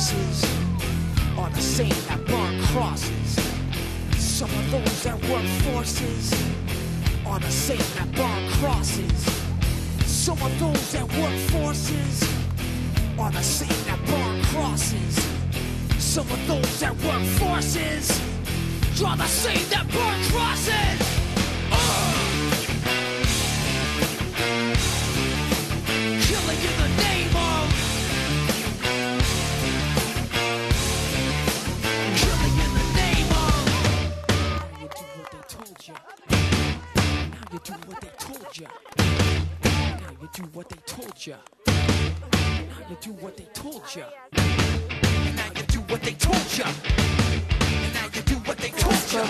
forces are the same that burn crosses. Some of those that work forces are the same that burn crosses. Some of those that work forces are the same that burn crosses. Some of those that work forces are the same that burn crosses. Killing in the name of. Killing in the name of. Now you do what they told you. Now you do what they told you. Now you do what they told you. Now you do what they told you. Now you do what they told you. Now you do what they told you.